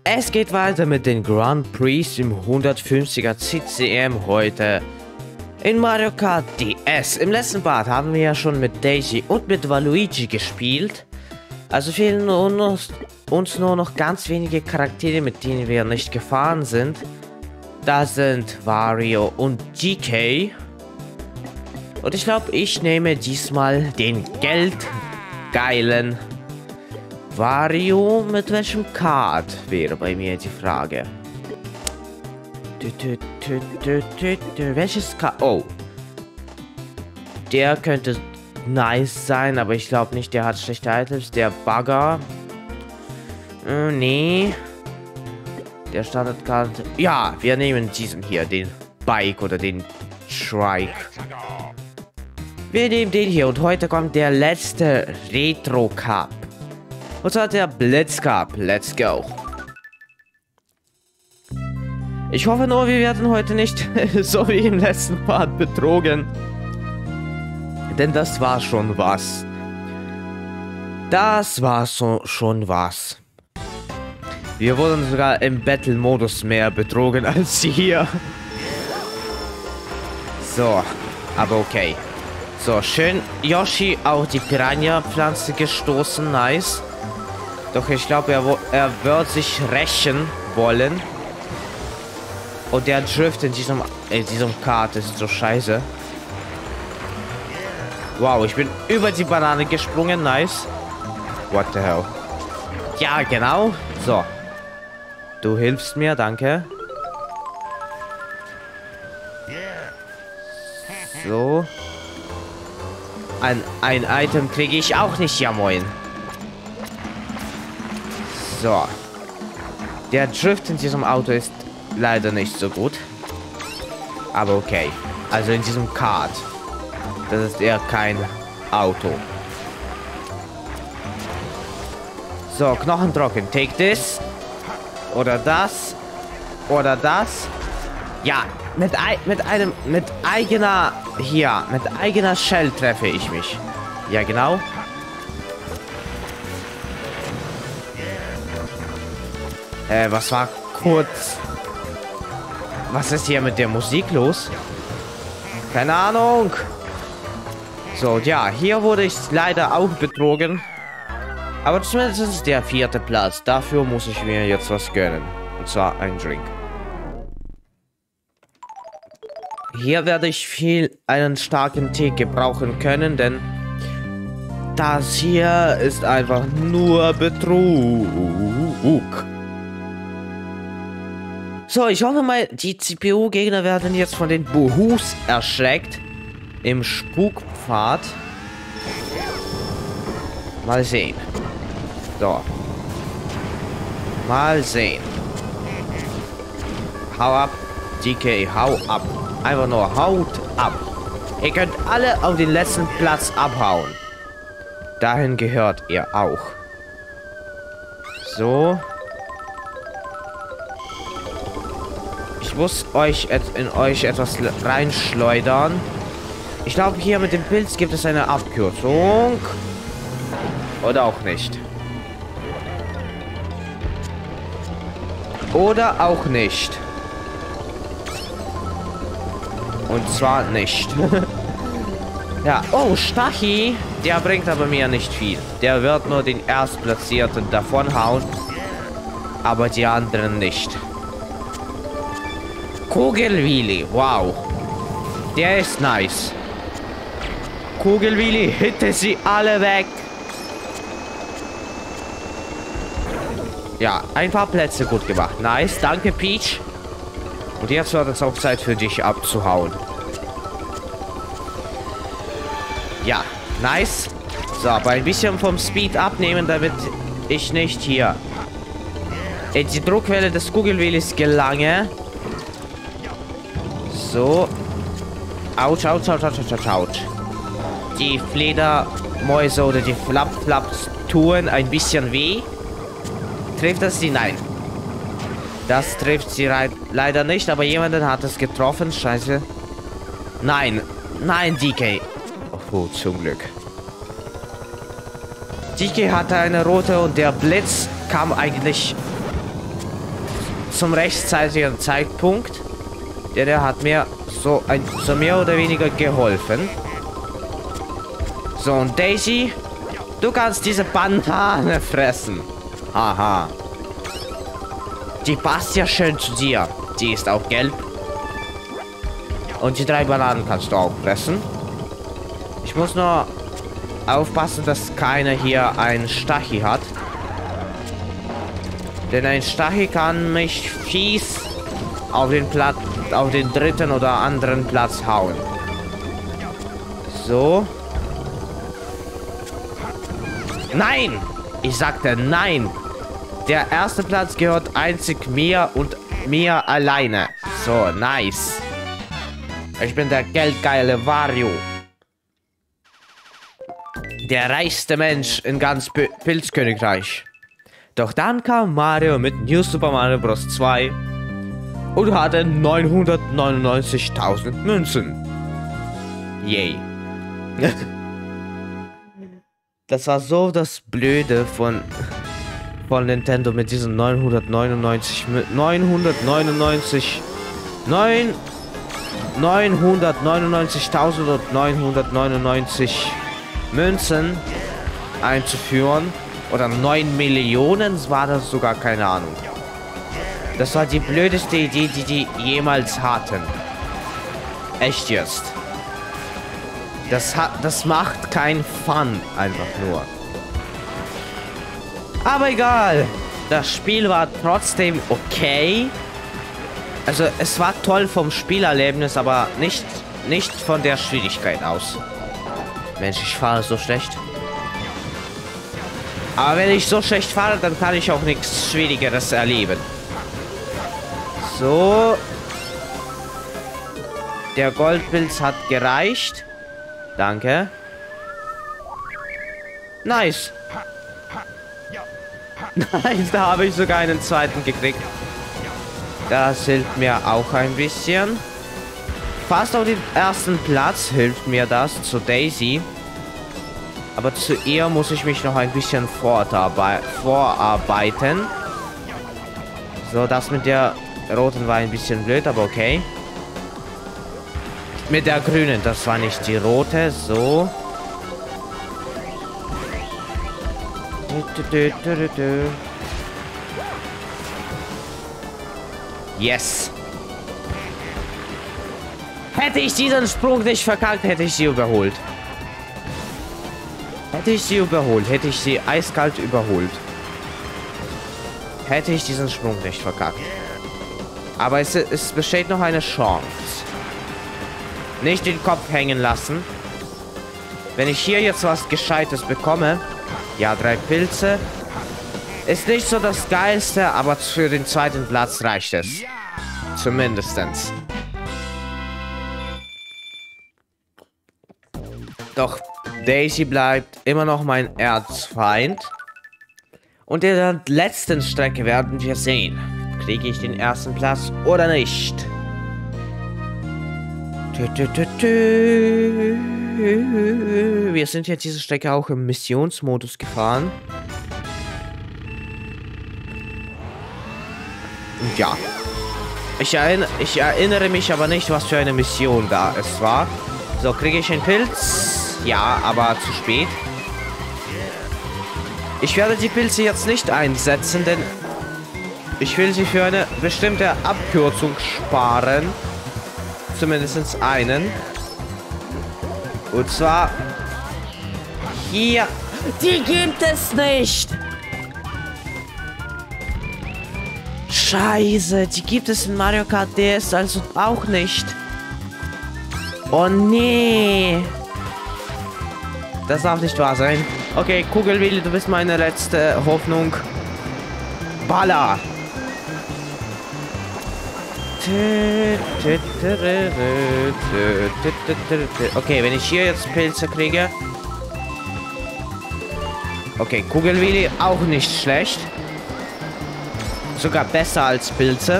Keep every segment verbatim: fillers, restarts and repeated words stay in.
Es geht weiter mit den Grand Prix im hundertfünfziger C C M heute in Mario Kart D S. Im letzten Part haben wir ja schon mit Daisy und mit Waluigi gespielt. Also fehlen uns, uns nur noch ganz wenige Charaktere, mit denen wir nicht gefahren sind. Das sind Wario und G K. Und ich glaube, ich nehme diesmal den geldgeilen Wario. Mit welchem Kart wäre bei mir die Frage. Tü, tü, tü, tü, tü, tü. Welches Kart? Oh. Der könnte nice sein, aber ich glaube nicht, der hat schlechte Items. Der Bagger. Äh, nee. Der Standardkarte. Ja, wir nehmen diesen hier, den Bike oder den Trike. Wir nehmen den hier und heute kommt der letzte Retro Cup. Und zwar der Blitz Cup. Let's go. Ich hoffe nur, wir werden heute nicht so wie im letzten Part betrogen. Denn das war schon was. Das war so schon was. Wir wurden sogar im Battle-Modus mehr betrogen als hier. So, aber okay. So, schön Yoshi auf die Piranha-Pflanze gestoßen. Nice. Doch ich glaube, er, er wird sich rächen wollen. Und der Drift in diesem, in diesem Kart ist so scheiße. Wow, ich bin über die Banane gesprungen. Nice. What the hell? Ja, genau. So. Du hilfst mir, danke. So. Ein, ein Item kriege ich auch nicht, ja moin. So. Der Drift in diesem Auto ist leider nicht so gut. Aber okay. Also in diesem Kart. Das ist eher kein Auto. So, Knochentrocken. Take this. Oder das. Oder das. Ja, mit, mit einem, mit eigener, hier, mit eigener Shell treffe ich mich. Ja, genau. Äh, was war kurz? Was ist hier mit der Musik los? Keine Ahnung. So, ja, hier wurde ich leider auch betrogen. Aber zumindest ist es der vierte Platz. Dafür muss ich mir jetzt was gönnen. Und zwar ein Drink. Hier werde ich viel einen starken Tee gebrauchen können, denn das hier ist einfach nur Betrug. So, ich hoffe mal, die C P U-Gegner werden jetzt von den Buhus erschreckt. Im Spukpfad. Mal sehen. So. Mal sehen. Hau ab. D K, hau ab. Einfach nur haut ab. Ihr könnt alle auf den letzten Platz abhauen. Dahin gehört ihr auch. So. Ich muss euch in euch etwas reinschleudern. Ich glaube, hier mit dem Pilz gibt es eine Abkürzung. Oder auch nicht. Oder auch nicht. Und zwar nicht. Ja, oh, Stachy. Der bringt aber mir nicht viel. Der wird nur den Erstplatzierten davonhauen. Aber die anderen nicht. Kugelwili, wow. Der ist nice. Kugelwili, hitte sie alle weg. Ja, ein paar Plätze gut gemacht. Nice, danke Peach. Und jetzt wird es auch Zeit für dich abzuhauen. Ja, nice. So, aber ein bisschen vom Speed abnehmen, damit ich nicht hier in die Druckwelle des Kugelwilis gelange. So. Autsch, autsch, autsch, autsch, autsch, autsch. Die Fledermäuse oder die Flap-Flaps tun ein bisschen weh. Trifft das sie? Nein. Das trifft sie leider nicht, aber jemanden hat es getroffen. Scheiße. Nein. Nein, D K. Oh, zum Glück. D K hatte eine rote und der Blitz kam eigentlich zum rechtzeitigen Zeitpunkt. Der, der hat mir so, ein, so mehr oder weniger geholfen. So, und Daisy, du kannst diese Banane fressen. Haha. Die passt ja schön zu dir. Die ist auch gelb. Und die drei Bananen kannst du auch fressen. Ich muss nur aufpassen, dass keiner hier einen Stachy hat. Denn ein Stachy kann mich fies auf den Platz, auf den dritten oder anderen Platz hauen. So. Nein! Ich sagte nein! Der erste Platz gehört einzig mir und mir alleine. So, nice. Ich bin der geldgeile Wario. Der reichste Mensch in ganz P Pilzkönigreich. Doch dann kam Mario mit New Super Mario Bros. zwei und hatte neunhundertneunundneunzigtausend Münzen. Yay. Das war so das Blöde von, von Nintendo mit diesen neunhundertneunundneunzig, neunhundertneunundneunzig, neun, neunhundertneunundneunzigtausendneunhundertneunundneunzig Münzen einzuführen. Oder neun Millionen war das sogar, keine Ahnung. Das war die blödeste Idee, die die jemals hatten. Echt jetzt. Das, hat, das macht kein Fun, einfach nur. Aber egal. Das Spiel war trotzdem okay. Also es war toll vom Spielerlebnis, aber nicht, nicht von der Schwierigkeit aus. Mensch, ich fahre so schlecht. Aber wenn ich so schlecht fahre, dann kann ich auch nichts Schwierigeres erleben. So. Der Goldpilz hat gereicht. Danke. Nice. Nice, da habe ich sogar einen zweiten gekriegt. Das hilft mir auch ein bisschen. Fast auf den ersten Platz hilft mir das zu Daisy. Aber zu ihr muss ich mich noch ein bisschen vorarbeiten. So, das mit der roten war ein bisschen blöd, aber okay. Mit der grünen, das war nicht die rote. So. Yes. Hätte ich diesen Sprung nicht verkackt, hätte ich sie überholt. Hätte ich sie überholt, hätte ich sie eiskalt überholt. Hätte ich diesen Sprung nicht verkackt. Aber es, es besteht noch eine Chance. Nicht den Kopf hängen lassen. Wenn ich hier jetzt was Gescheites bekomme. Ja, drei Pilze. Ist nicht so das Geilste, aber für den zweiten Platz reicht es. Zumindestens. Doch Daisy bleibt immer noch mein Erzfeind. Und in der letzten Strecke werden wir sehen, kriege ich den ersten Platz oder nicht. Tü, tü, tü, tü. Wir sind jetzt diese Strecke auch im Missionsmodus gefahren. Und ja. Ich, erinn ich erinnere mich aber nicht, was für eine Mission da es war. So, kriege ich einen Pilz? Ja, aber zu spät. Ich werde die Pilze jetzt nicht einsetzen, denn ich will sie für eine bestimmte Abkürzung sparen. Zumindest einen. Und zwar hier. Die gibt es nicht. Scheiße, die gibt es in Mario Kart D S also auch nicht. Oh nee. Das darf nicht wahr sein. Okay, Kugelwilli, du bist meine letzte Hoffnung. Baller. Okay, wenn ich hier jetzt Pilze kriege. Okay, Kugelwilli auch nicht schlecht. Sogar besser als Pilze.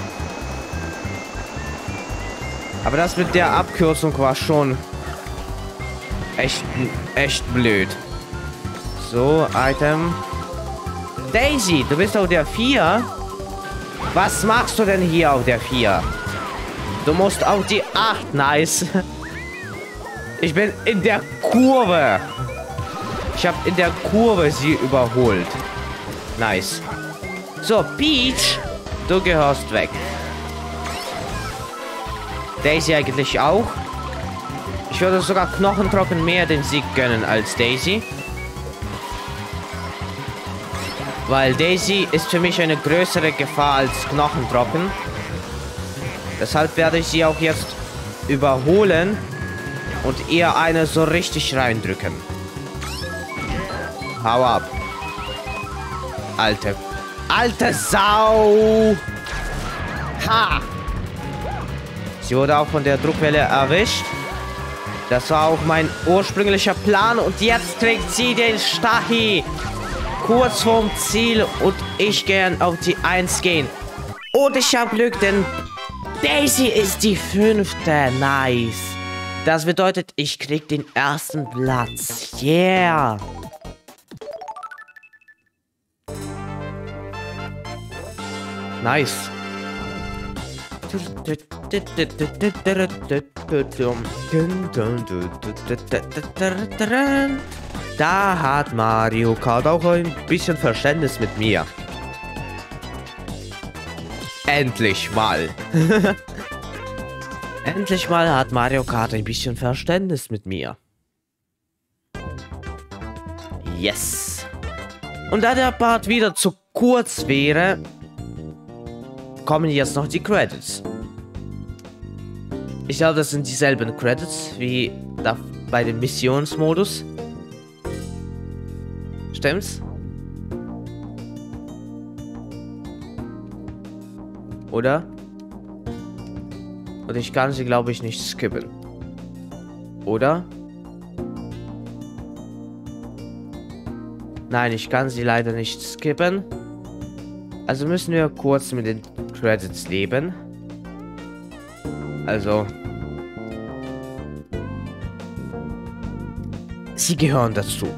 Aber das mit der Abkürzung war schon echt, echt blöd. So, Item. Daisy, du bist auf der vier. Was machst du denn hier auf der vier? Du musst auf die acht. Nice. Ich bin in der Kurve. Ich habe in der Kurve sie überholt. Nice. So, Peach, du gehörst weg. Daisy eigentlich auch. Ich würde sogar knochentrocken mehr den Sieg gönnen als Daisy. Weil Daisy ist für mich eine größere Gefahr als knochentrocken. Deshalb werde ich sie auch jetzt überholen und ihr eine so richtig reindrücken. Hau ab. Alte. Alte Sau. Ha. Sie wurde auch von der Druckwelle erwischt. Das war auch mein ursprünglicher Plan. Und jetzt kriegt sie den Stachy. Kurz vorm Ziel. Und ich gern auf die eins gehen. Und ich habe Glück, denn Daisy ist die fünfte. Nice. Das bedeutet, ich krieg den ersten Platz. Yeah. Nice. Da hat Mario Kart auch ein bisschen Verständnis mit mir. Endlich mal. Endlich mal hat Mario Kart ein bisschen Verständnis mit mir. Yes. Und da der Part wieder zu kurz wäre, kommen jetzt noch die Credits. Ich glaube, das sind dieselben Credits wie da bei dem Missionsmodus. Stimmt's? Oder? Und ich kann sie, glaube ich, nicht skippen. Oder? Nein, ich kann sie leider nicht skippen. Also müssen wir kurz mit den Credits leben. Also. Sie gehören dazu.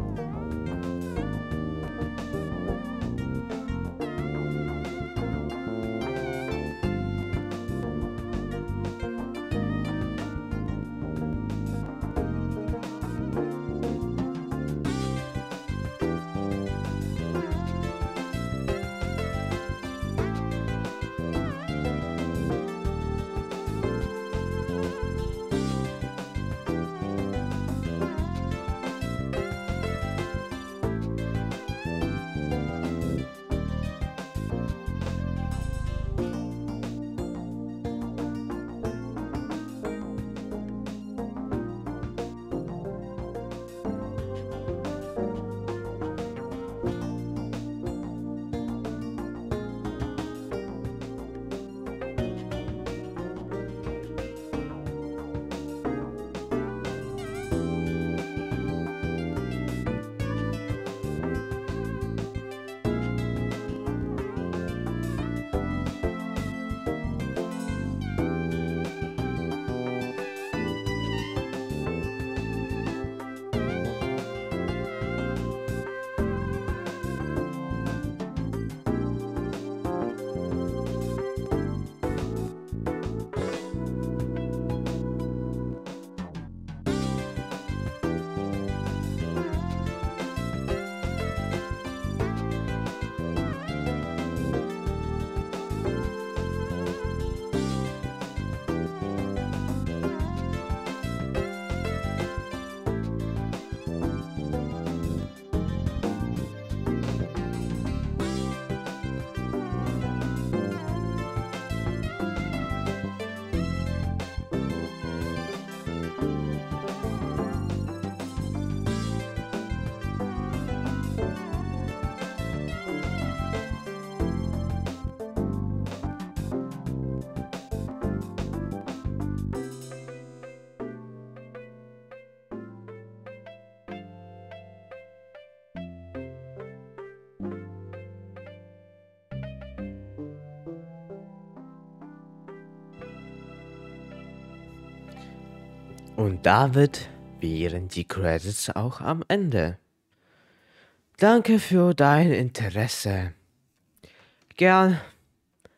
Und damit wären die Credits auch am Ende. Danke für dein Interesse. Gern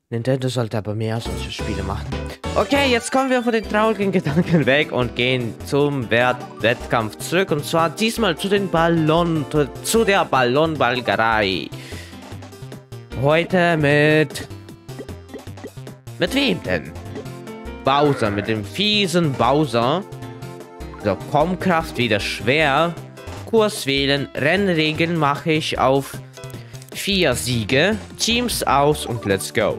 Nintendo sollte aber mehr solche Spiele machen. Okay, jetzt kommen wir von den traurigen Gedanken weg und gehen zum Wert Wettkampf zurück. Und zwar diesmal zu den Ballon, zu der Ballonbalgerei. Heute mit... Mit wem denn? Bowser, mit dem fiesen Bowser. So, Kommkraft wieder schwer. Kurs wählen, Rennregeln mache ich auf vier Siege. Teams aus und let's go.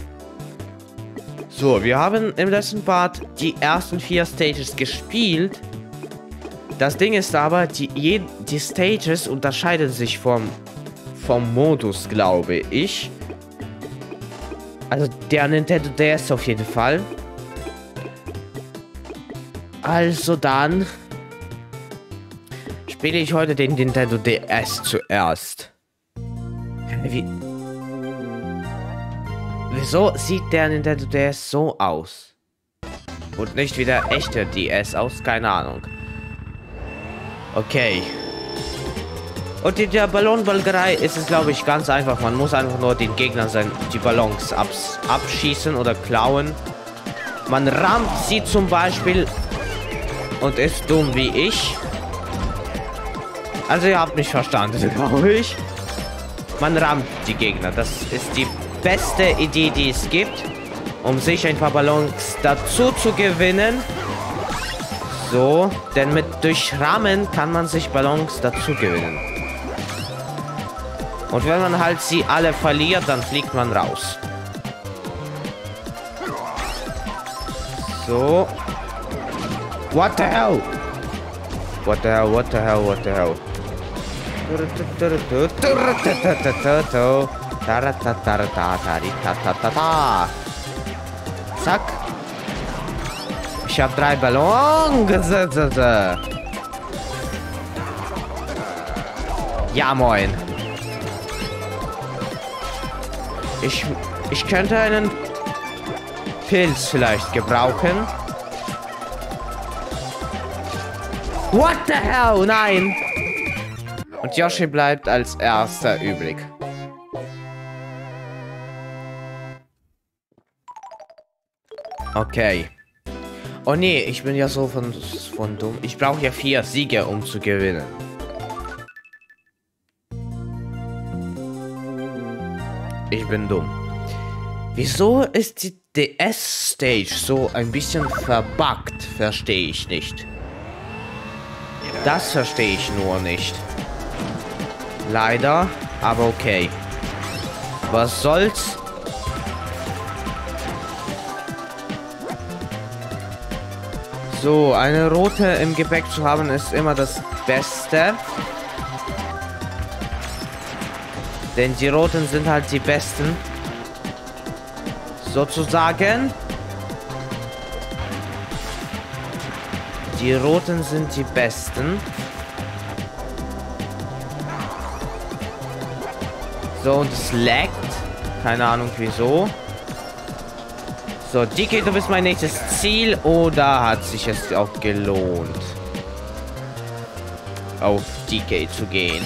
So, wir haben im letzten Part die ersten vier Stages gespielt. Das Ding ist aber, die, je, die Stages unterscheiden sich vom, vom Modus, glaube ich. Also der Nintendo D S auf jeden Fall. Also dann spiele ich heute den Nintendo D S zuerst. Wie... Wieso sieht der Nintendo D S so aus? Und nicht wie der echte D S aus? Keine Ahnung. Okay. Und in der Ballonbalgerei ist es, glaube ich, ganz einfach. Man muss einfach nur den Gegnern sein, die Ballons abs abschießen oder klauen. Man rammt sie zum Beispiel und ist dumm wie ich. Also ihr habt mich verstanden, glaube ich. Man rammt die Gegner. Das ist die beste Idee, die es gibt, um sich ein paar Ballons dazu zu gewinnen. So, denn mit durch Rammen kann man sich Ballons dazu gewinnen. Und wenn man halt sie alle verliert, dann fliegt man raus. So. What the hell? What the hell, what the hell, what the hell? Zack. Ich habe drei Ballons. Ja, moin. Ich, ich könnte einen Pilz vielleicht gebrauchen. What the hell? Nein. Und Yoshi bleibt als erster übrig. Okay. Oh nee, ich bin ja so von, von dumm. Ich brauche ja vier Siege, um zu gewinnen. Ich bin dumm. Wieso ist die D S-Stage so ein bisschen verbuggt? Verstehe ich nicht. Das verstehe ich nur nicht. Leider, aber okay. Was soll's? So, eine rote im Gepäck zu haben, ist immer das Beste. Denn die roten sind halt die besten. Sozusagen. Die roten sind die besten. So, und es laggt. Keine Ahnung wieso. So, D K, du bist mein nächstes Ziel. Oder hat sich es auch gelohnt, auf D K zu gehen?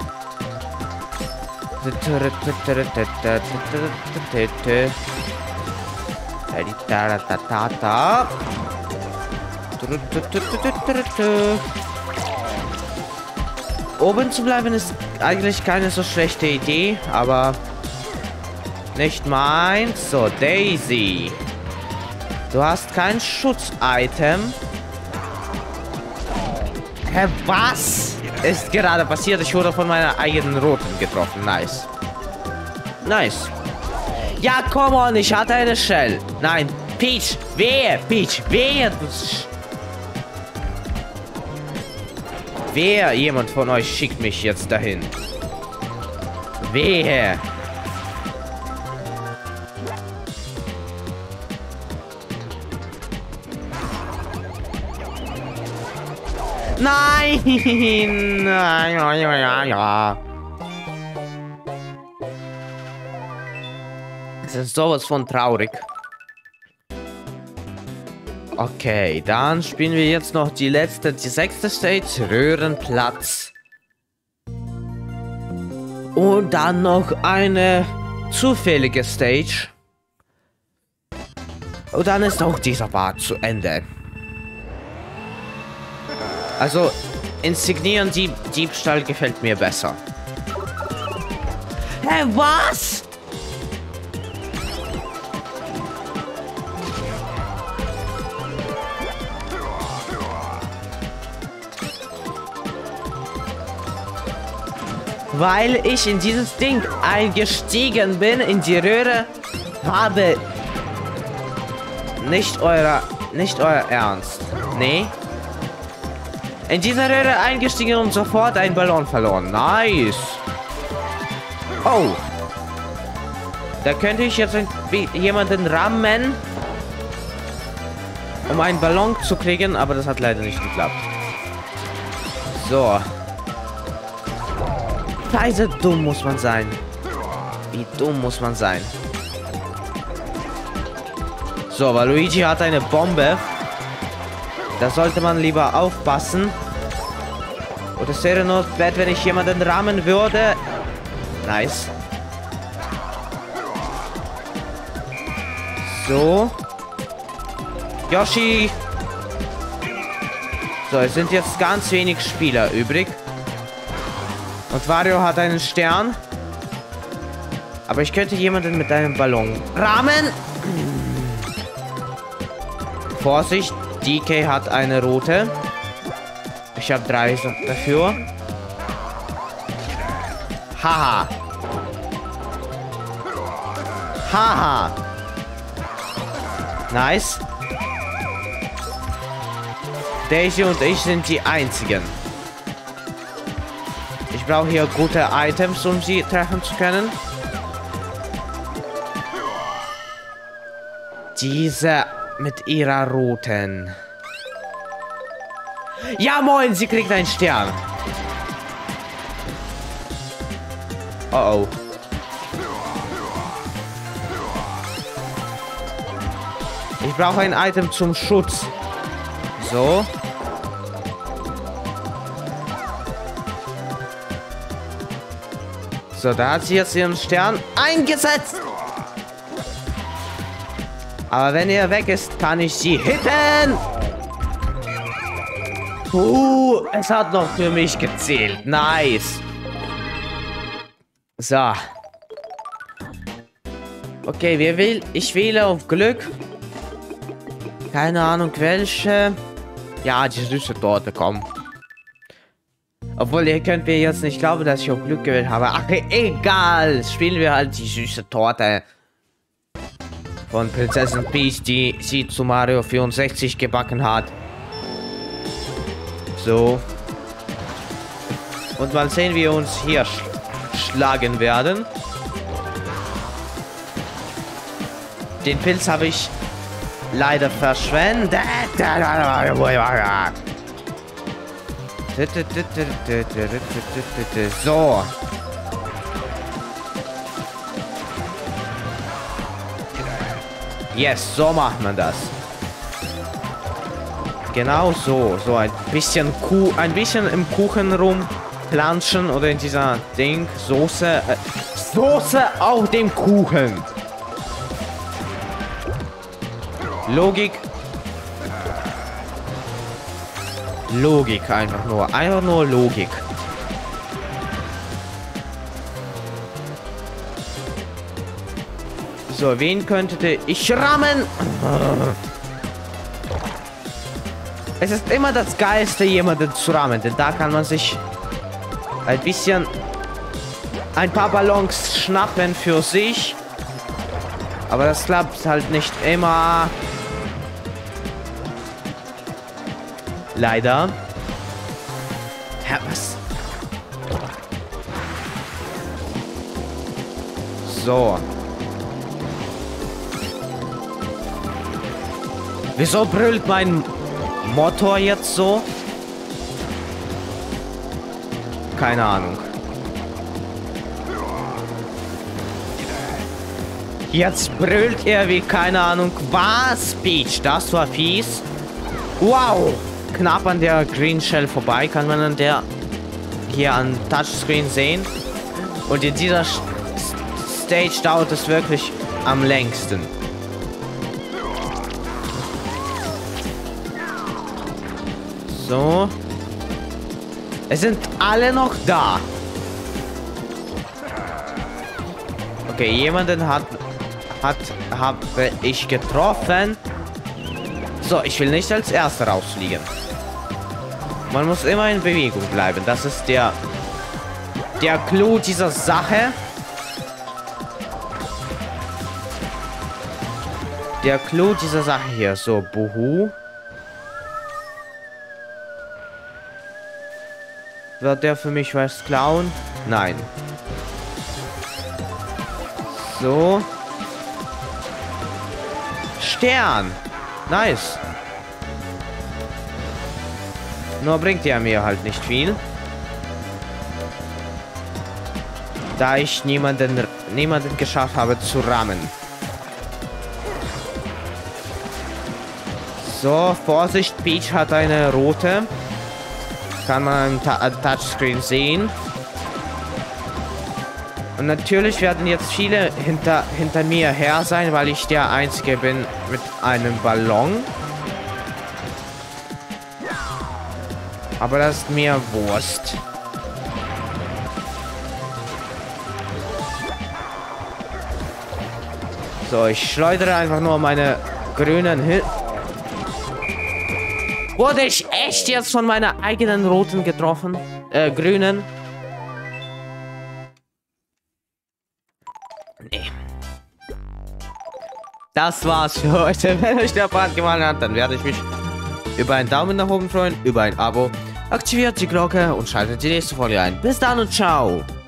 Oben zu bleiben ist eigentlich keine so schlechte Idee, aber nicht meins. So, Daisy. Du hast kein Schutz-Item. Hä, was ist gerade passiert? Ich wurde von meiner eigenen Roten getroffen. Nice. Nice. Ja, come on, ich hatte eine Shell. Nein, Peach, wehe, Peach, wehe. Wer, jemand von euch schickt mich jetzt dahin. Wehe. Nein! Ja, ja, ja, ja. Das ist sowas von traurig. Okay, dann spielen wir jetzt noch die letzte, die sechste Stage, Röhrenplatz. Und dann noch eine zufällige Stage. Und dann ist auch dieser Part zu Ende. Also, Insignieren Dieb Diebstahl gefällt mir besser. Hä, was? Weil ich in dieses Ding eingestiegen bin, in die Röhre, habe nicht euer, nicht euer Ernst. Nee. In dieser Röhre eingestiegen und sofort einen Ballon verloren. Nice. Oh. Da könnte ich jetzt jemanden rammen, um einen Ballon zu kriegen, aber das hat leider nicht geklappt. So. Scheiße, dumm muss man sein. Wie dumm muss man sein. So, weil Luigi hat eine Bombe. Da sollte man lieber aufpassen. Und es wäre nur bad, wenn ich jemanden rammen würde. Nice. So. Yoshi. So, es sind jetzt ganz wenig Spieler übrig. Und Wario hat einen Stern. Aber ich könnte jemanden mit einem Ballon rammen. Vorsicht, D K hat eine rote. Ich habe drei dafür. Haha. Haha. Nice. Daisy und ich sind die einzigen. Ich brauche hier gute Items, um sie treffen zu können. Diese mit ihrer roten. Ja, moin, sie kriegt einen Stern. Oh, oh. Ich brauche ein Item zum Schutz. So. So, da hat sie jetzt ihren Stern eingesetzt. Aber wenn er weg ist, kann ich sie hitten. Uh, es hat noch für mich gezählt. Nice. So. Okay, wir wählen. Ich wähle auf Glück. Keine Ahnung welche. Ja, die süße Torte, komm. Obwohl, ihr könnt mir jetzt nicht glauben, dass ich auf Glück gewählt habe. Ach, egal. Spielen wir halt die süße Torte von Prinzessin Peach, die sie zu Mario vierundsechzig gebacken hat. So. Und mal sehen, wie wir uns hier sch schlagen werden. Den Pilz habe ich leider verschwendet. So. Yes, so macht man das. Genau so. So ein bisschen Kuh, ein bisschen im Kuchen rumplanschen oder in dieser Ding. Soße. Äh, Soße auf dem Kuchen. Logik. Logik einfach nur. Einfach nur Logik. So, wen könnte ich rammen? Es ist immer das Geilste, jemanden zu rammen, denn da kann man sich ein bisschen ein paar Ballons schnappen für sich. Aber das klappt halt nicht immer. Leider. Hä, was? So. Wieso brüllt mein Motor jetzt so? Keine Ahnung. Jetzt brüllt er wie keine Ahnung was. Peach, das war fies. Wow. Knapp an der Green Shell vorbei. Kann man an der hier an Touchscreen sehen. Und in dieser Stage dauert es wirklich am längsten. So. Es sind alle noch da. Okay, jemanden hat, hat, habe ich getroffen. So, ich will nicht als Erster rausfliegen. Man muss immer in Bewegung bleiben. Das ist der, der Clou dieser Sache. Der Clou dieser Sache hier. So, Buhu. Wird der für mich was klauen? Nein. So. Stern. Nice. Nur bringt er mir halt nicht viel. Da ich niemanden, niemanden geschafft habe zu rammen. So, Vorsicht, Peach hat eine rote. Kann man im Ta Touchscreen sehen. Und natürlich werden jetzt viele hinter, hinter mir her sein, weil ich der Einzige bin mit einem Ballon. Aber das ist mir Wurst. So, ich schleudere einfach nur meine grünen Hil Wurde ich echt jetzt von meiner eigenen roten getroffen? Äh, grünen? Nee. Das war's für heute. Wenn euch der Part gefallen hat, dann werde ich mich über einen Daumen nach oben freuen, über ein Abo. Aktiviert die Glocke und schaltet die nächste Folge ein. Bis dann und ciao.